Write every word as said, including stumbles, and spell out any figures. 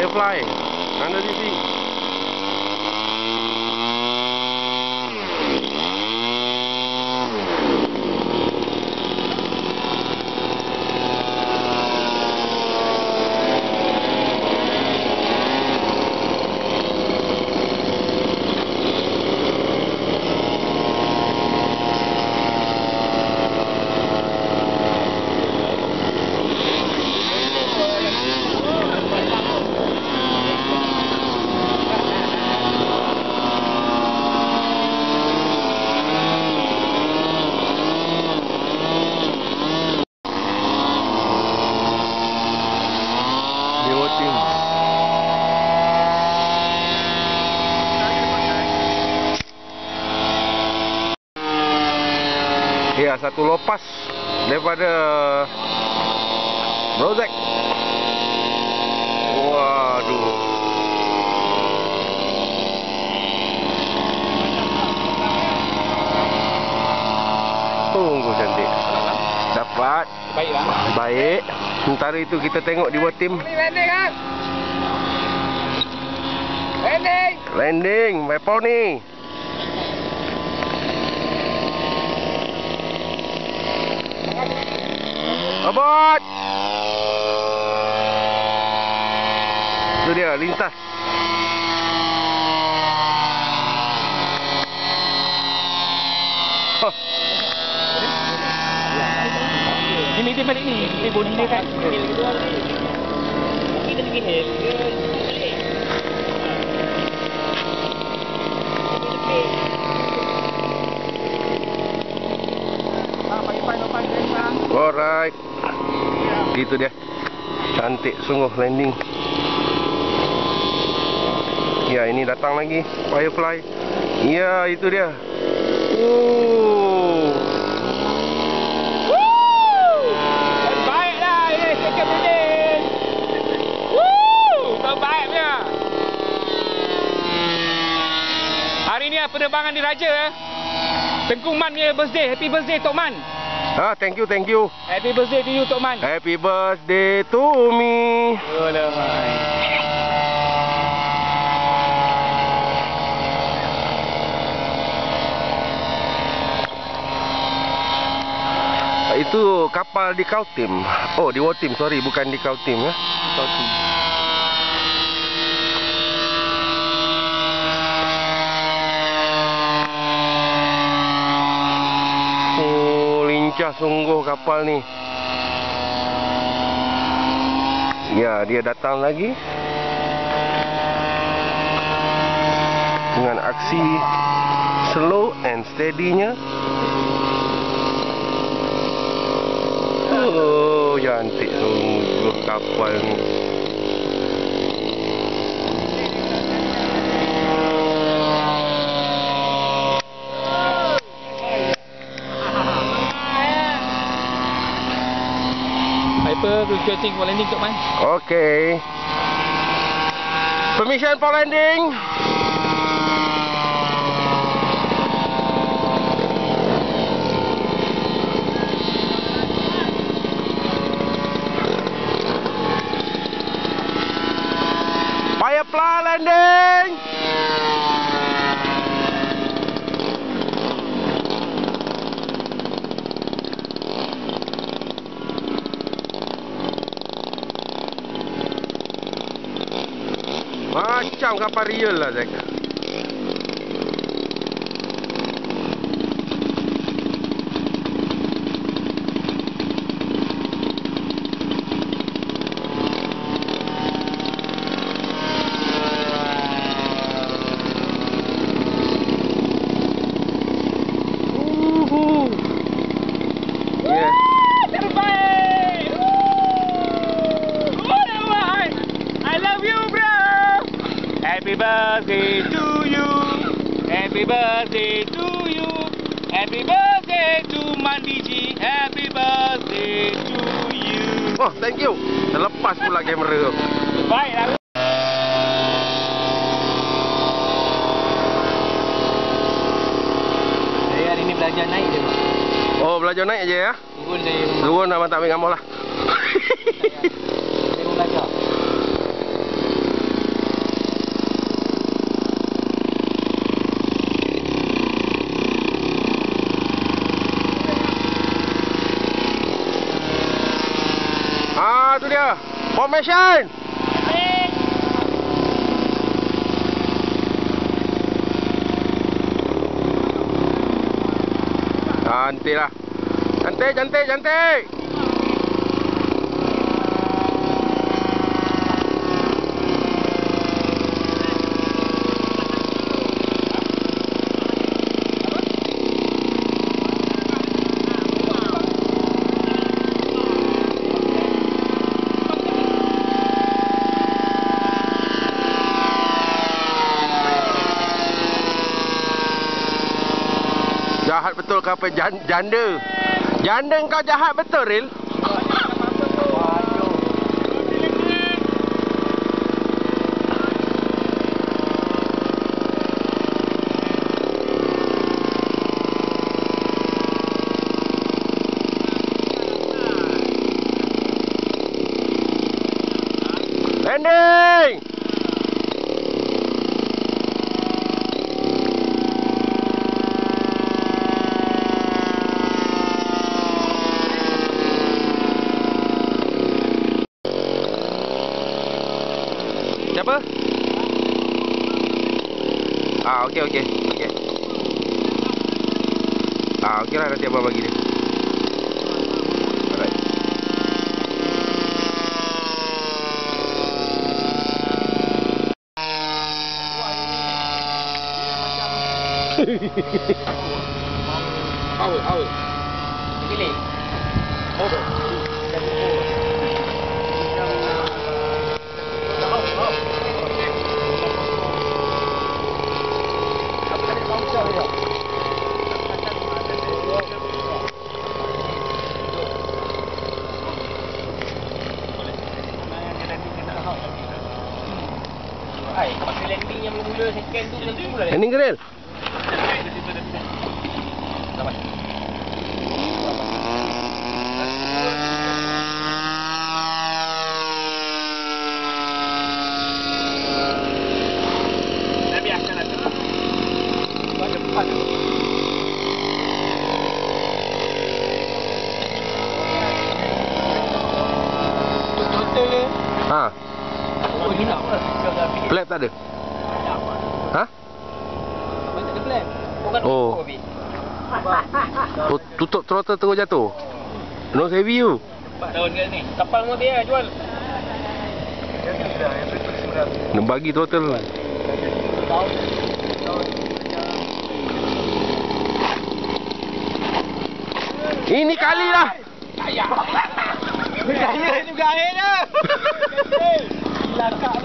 Firefly under C C. Ya, satu lopas daripada Brozek. Waduh. Tunggu cantik. Dapat. Baiklah. Baik. Sementara itu kita tengok di buat tim. Landing kan? Landing. Landing, Mepau ni. Abot. Itu dia lintas. Oh. Ini dia balik ni. Ini bodi dia kan. Hill kedua ni. Kita pergi hill. Alright. Itu dia. Cantik sungguh landing. Ya, ini datang lagi Firefly. Ya, itu dia. Oh. Woo! Baiklah ini second landing. Woo! Terbaiknya. Hari ni penerbangan diraja eh. Tengku Man punya birthday. Happy birthday Tok Man. Ah, thank you, thank you. Happy birthday to you Tok Man. Happy birthday to me. Alamak. Itu kapal di Kautim. Oh, di Wotim, sorry, bukan di Kautim ya. Kautim. Oh, lincah sungguh kapal ni. Ya, dia datang lagi dengan aksi slow and steady-nya. Oh, cantik sungguh kapal ni. Hyper requesting for landing Tok Man. Okay. Permission for landing. Firefly landing. Macam kapal real lah, Zack. Happy birthday to you. Happy birthday to you. Happy birthday to Mandiji. Happy birthday to you. Oh, thank you. Terlepas pula kamera. Baiklah. Saya hari ni belajar naik je, Pak. Oh, belajar naik je ya? Turun dari rumah. Turun dah tak ambil gambar lah. Saya belajar. Ah, tu dia. Formation. Cantik lah. Cantik, cantik, cantik. Jahat betul ke apa? Janda. Janda kau jahat betul, Ril? Landing! Siapa? Ah, okey okey. Okey. Ah, okey lah, nanti abang bagi dia. Alright. Out, out. Pilih. Over. Hai, pakai landing yang mula-mula second tu nanti mula. Landing ke, Ril? Dapat. Dah biasa lah tu. Ada empat tu. Total. Ha. Oh, ni nak apa? Flap tak ada? Ha? Mana ada flap? Bukan Oh. Tu- Tutup throttle terus jatuh. Nose heavy tu. empat tahun kat ni. Kapal mau dia jual. Nak bagi throttle. Ini kali lah. Kaya. Kaya juga akhirnya. Lakak